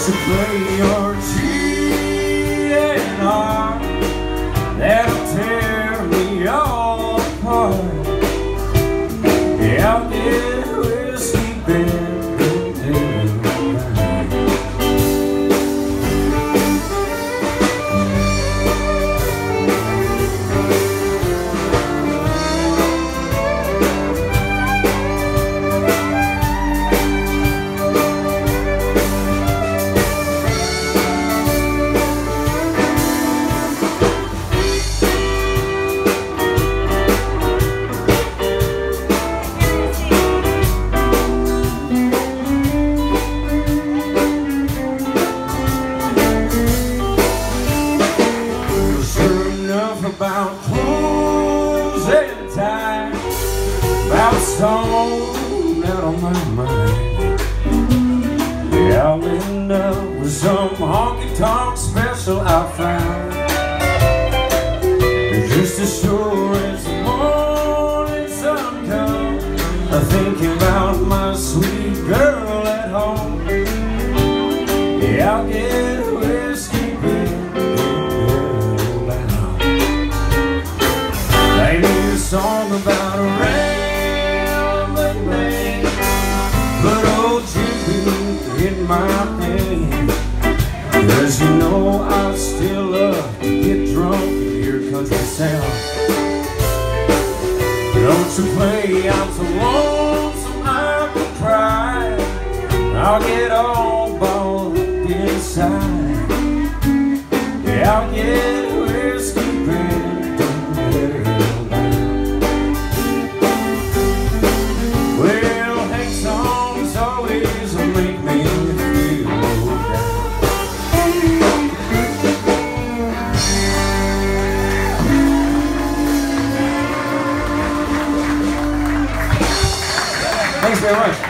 you play your cheating heart? That'll tear me all apart. Yeah, I'll get whiskey bent and about clothes and ties, about stone out on my mind. Yeah, I'll end up with some honky-tonk special I found. Just as sure as the morning sun comes, I'm thinking about my sweet girl at home. Yeah, I'll get whiskey bent. Song about a rambling man, but old Jimmy hit my hand. Cause you know I still love to get drunk and hear country sound. Don't you play, I'm so lonesome I could cry. I'll get all balled up inside. Yeah, I'll get whiskey bent. Thanks very much.